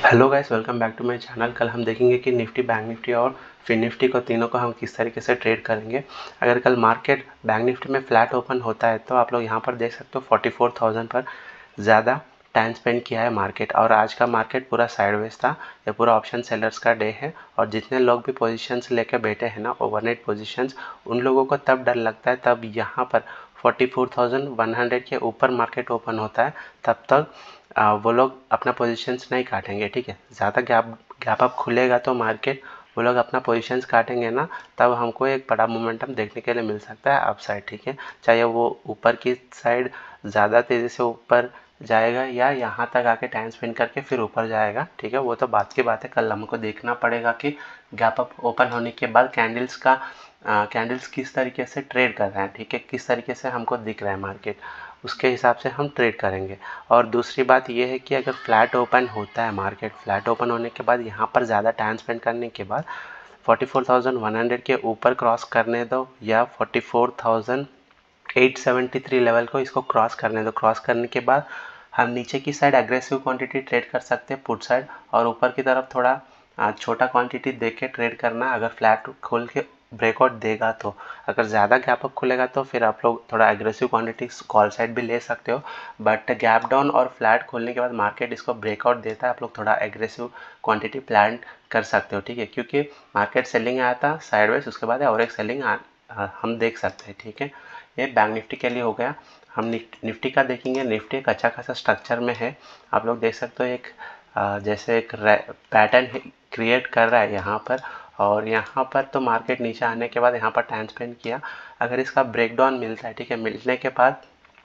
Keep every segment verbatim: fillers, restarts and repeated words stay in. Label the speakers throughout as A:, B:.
A: Hello guys, welcome back to my channel. कल हम देखेंगे कि निफ्टी, बैंक निफ्टी और फिन निफ्टी को तीनों को हम किस तरीके से ट्रेड करेंगे। अगर कल मार्केट बैंक निफ्टी में फ्लैट ओपन होता है तो आप लोग यहाँ पर देख सकते हो फोर्टी फोर थाउजेंड पर ज़्यादा टाइम स्पेंड किया है मार्केट। और आज का मार्केट पूरा साइडवेज था। ये पूरा ऑप्शन सेलर्स का डे है और जितने लोग भी पोजीशंस लेके बैठे हैं ना, ओवरनाइट पोजीशंस, उन लोगों को तब डर लगता है तब यहाँ पर forty four thousand one hundred के ऊपर मार्केट ओपन होता है। तब तक आ, वो लोग अपना पोजीशंस नहीं काटेंगे। ठीक है, ज़्यादा गैप गैप अप खुलेगा तो मार्केट वो लोग अपना पोजीशंस काटेंगे ना, तब हमको एक बड़ा मोमेंटम देखने के लिए मिल सकता है अपसाइड। ठीक है, चाहे वो ऊपर की साइड ज़्यादा तेज़ी से ऊपर जाएगा या यहाँ तक आके टाइम स्पेंड करके फिर ऊपर जाएगा। ठीक है, वो तो बात की बात है। कल हमको देखना पड़ेगा कि गैप अप ओपन होने के बाद कैंडल्स का कैंडल्स किस तरीके से ट्रेड कर रहे हैं। ठीक है, किस तरीके से हमको दिख रहा है मार्केट, उसके हिसाब से हम ट्रेड करेंगे। और दूसरी बात यह है कि अगर फ्लैट ओपन होता है मार्केट, फ्लैट ओपन होने के बाद यहाँ पर ज़्यादा टाइम स्पेंड करने के बाद forty four thousand one hundred के ऊपर क्रॉस करने दो या forty four thousand eight seventy three level को इसको क्रॉस करने दो। क्रॉस करने के बाद हम नीचे की साइड एग्रेसिव क्वांटिटी ट्रेड कर सकते हैं पुट साइड, और ऊपर की तरफ थोड़ा छोटा क्वांटिटी देख के ट्रेड करना अगर फ्लैट खोल के ब्रेकआउट देगा तो। अगर ज़्यादा गैप अप खुलेगा तो फिर आप लोग थोड़ा एग्रेसिव क्वांटिटी कॉल साइड भी ले सकते हो। बट गैप डाउन और फ्लैट खोलने के बाद मार्केट इसको ब्रेकआउट देता है, आप लोग थोड़ा एग्रेसिव क्वांटिटी प्लान कर सकते हो। ठीक है, क्योंकि मार्केट सेलिंग आया था साइडवेज, उसके बाद और एक सेलिंग हम देख सकते हैं। ठीक है, ये बैंक निफ्टी के लिए हो गया। हम निफ्टी का देखेंगे। निफ्टी एक अच्छा खासा स्ट्रक्चर में है, आप लोग देख सकते हो। एक आ, जैसे एक पैटर्न क्रिएट कर रहा है यहाँ पर, और यहाँ पर तो मार्केट नीचे आने के बाद यहाँ पर टाइम स्पेंड किया। अगर इसका ब्रेकडाउन मिलता है, ठीक है, मिलने के बाद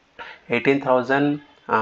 A: एटीन थाउजेंड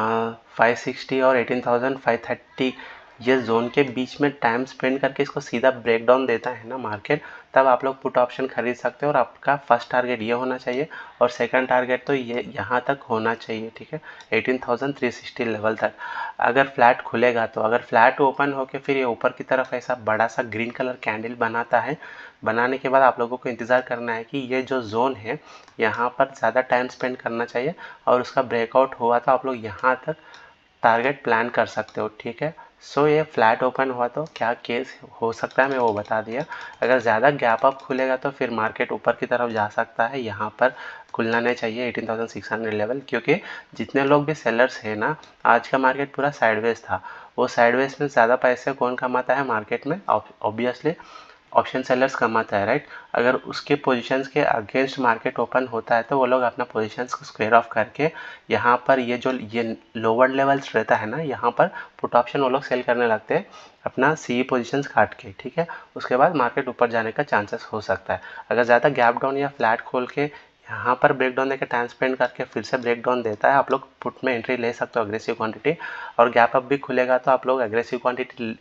A: फाइव सिक्सटी और एटीन थाउजेंड फाइव थर्टी ये जोन के बीच में टाइम स्पेंड करके इसको सीधा ब्रेकडाउन देता है ना मार्केट, तब आप लोग पुट ऑप्शन खरीद सकते हो। और आपका फर्स्ट टारगेट ये होना चाहिए और सेकंड टारगेट तो ये यहाँ तक होना चाहिए। ठीक है, eighteen thousand three sixty level तक अगर फ्लैट खुलेगा तो। अगर फ्लैट ओपन होके फिर ये ऊपर की तरफ ऐसा बड़ा सा ग्रीन कलर कैंडल बनाता है, बनाने के बाद आप लोगों को इंतज़ार करना है कि ये जो जोन है यहाँ पर ज़्यादा टाइम स्पेंड करना चाहिए और उसका ब्रेकआउट हुआ तो आप लोग यहाँ तक टारगेट प्लान कर सकते हो। ठीक है, सो ये फ्लैट ओपन हुआ तो क्या केस हो सकता है मैं वो बता दिया। अगर ज़्यादा गैप अप खुलेगा तो फिर मार्केट ऊपर की तरफ जा सकता है। यहाँ पर खुलना नहीं चाहिए eighteen thousand six hundred level, क्योंकि जितने लोग भी सेलर्स हैं ना, आज का मार्केट पूरा साइडवेज था। वो साइडवेज में ज़्यादा पैसे कौन कमाता है मार्केट में? ऑब्वियसली ऑप्शन सेलर्स कमाता है, राइट। अगर उसके पोजीशंस के अगेंस्ट मार्केट ओपन होता है तो वो लोग अपना पोजीशंस को स्क्वेयर ऑफ करके यहाँ पर ये जो ये लोअर लेवल्स रहता है ना, यहाँ पर पुट ऑप्शन वो लोग सेल करने लगते हैं अपना सी पोजीशंस काट के। ठीक है, उसके बाद मार्केट ऊपर जाने का चांसेस हो सकता है। अगर ज़्यादा गैप डाउन या फ्लैट खोल के यहाँ पर ब्रेक डाउन देकर टाइम स्पेंड करके फिर से ब्रेक डाउन देता है, आप लोग पुट में एंट्री ले सकते हो अग्रेसिव क्वांटिटी। और गैप अप भी खुलेगा तो आप लोग अग्रेसिव क्वांटिटी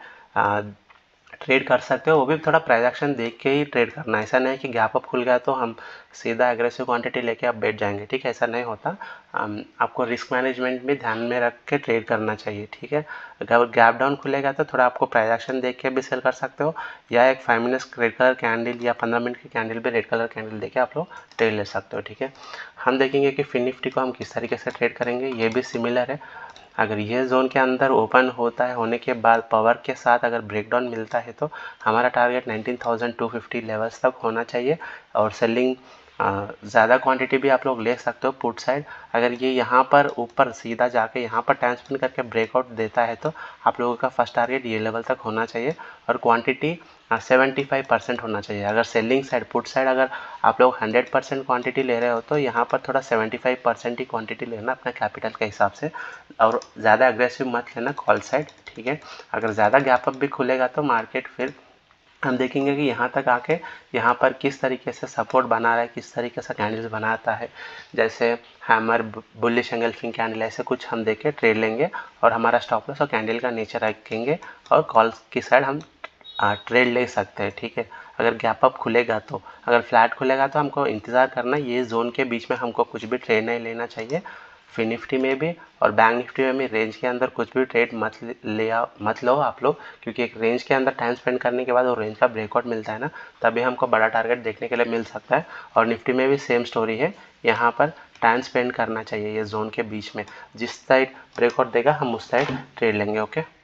A: ट्रेड कर सकते हो। वो भी थोड़ा प्राइस एक्शन देख के ही ट्रेड करना है। ऐसा नहीं कि गैप अप खुल गया तो हम सीधा एग्रेसिव क्वांटिटी लेके आप बैठ जाएंगे। ठीक है, ऐसा नहीं होता। आम, आपको रिस्क मैनेजमेंट भी ध्यान में रख के ट्रेड करना चाहिए। ठीक है, अगर गैप डाउन खुलेगा तो थोड़ा आपको प्राइस एक्शन देख के भी सेल कर सकते हो, या एक five minutes red colour candle या पंद्रह मिनट की कैंडल भी रेड कलर कैंडल देके आप लोग ट्रेड ले सकते हो। ठीक है, हम देखेंगे कि फिन निफ्टी को हम किस तरीके से ट्रेड करेंगे। ये भी सिमिलर है। अगर ये जोन के अंदर ओपन होता है, होने के बाद पावर के साथ अगर ब्रेकडाउन मिलता है तो हमारा target nineteen thousand two fifty levels तक होना चाहिए। और सेलिंग ज़्यादा क्वांटिटी भी आप लोग ले सकते हो पुट साइड। अगर ये यहाँ पर ऊपर सीधा जाके यहाँ पर टाइम स्पेंड करके ब्रेकआउट देता है तो आप लोगों का फर्स्ट टारगेट ये लेवल तक होना चाहिए और क्वांटिटी सेवेंटी फाइव परसेंट होना चाहिए। अगर सेलिंग साइड पुट साइड अगर आप लोग हंड्रेड परसेंट क्वांटिटी ले रहे हो तो यहाँ पर थोड़ा सेवेंटी फाइव परसेंट ही क्वांटिटी लेना अपना कैपिटल के हिसाब से, और ज़्यादा एग्रेसिव मत लेना कॉल साइड। ठीक है, अगर ज़्यादा गैप अप भी खुलेगा तो मार्केट फिर हम देखेंगे कि यहाँ तक आके यहाँ पर किस तरीके से सपोर्ट बना रहा है, किस तरीके से कैंडल्स बनाता है। जैसे हैमर, बुलिश एंगल्फिंग कैंडल, ऐसे कुछ हम देख के ट्रेड लेंगे और हमारा स्टॉप लॉस और कैंडल का नेचर रखेंगे और कॉल की साइड हम ट्रेड ले सकते हैं। ठीक है, अगर गैप अप खुलेगा तो। अगर फ्लैट खुलेगा तो हमको इंतज़ार करना, ये जोन के बीच में हमको कुछ भी ट्रेड नहीं लेना चाहिए। फिन निफ्टी में भी और बैंक निफ्टी में भी रेंज के अंदर कुछ भी ट्रेड मत ले मत लो आप लोग, क्योंकि एक रेंज के अंदर टाइम स्पेंड करने के बाद वो रेंज का ब्रेकआउट मिलता है ना, तभी हमको बड़ा टारगेट देखने के लिए मिल सकता है। और निफ्टी में भी सेम स्टोरी है, यहाँ पर टाइम स्पेंड करना चाहिए ये जोन के बीच में। जिस साइड ब्रेकआउट देगा हम उस साइड ट्रेड लेंगे। ओके।